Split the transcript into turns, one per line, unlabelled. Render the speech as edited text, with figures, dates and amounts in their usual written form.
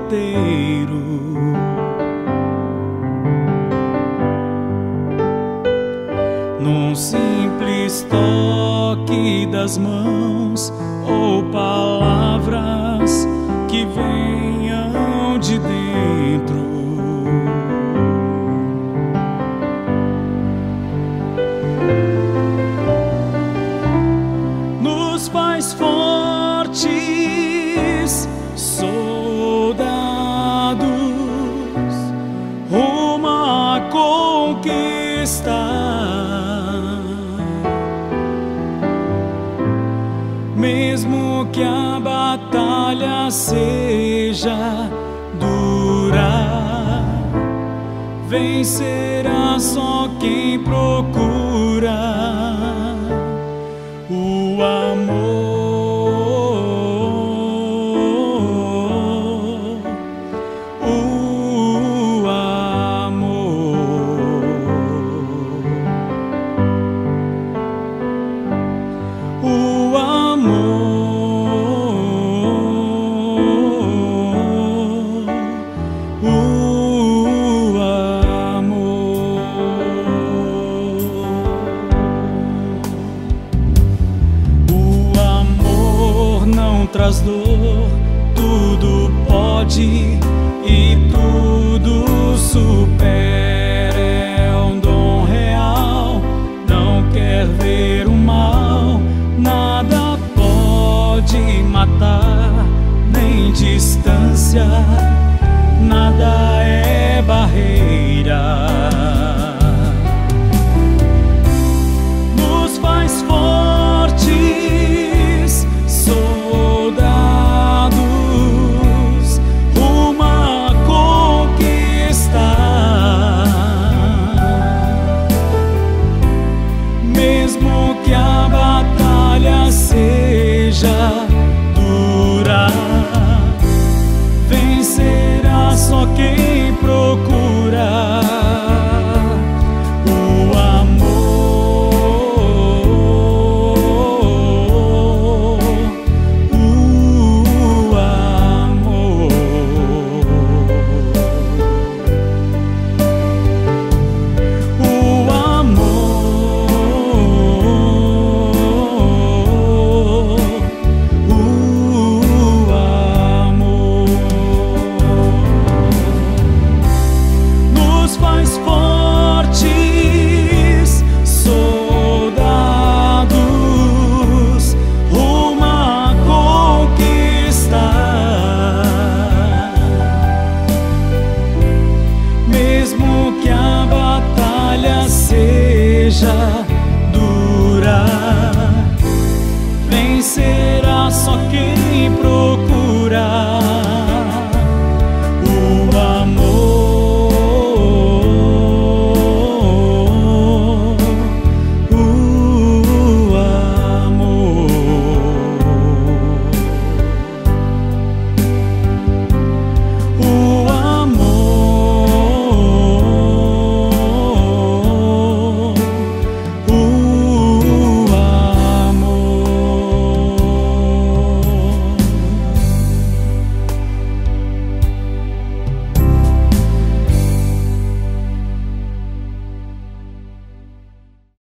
inteiro. Num simples toque das mãos ou palavras que venham de dentro, nos faz fortes soldados rumo à conquista. Mesmo que a batalha seja dura, vencerá só quem procura o amor, o amor, o amor, o amor não traz dor, tudo pode e tudo supera. É um dom real, não quer ver o mal, nada pode matar, nem distância, nada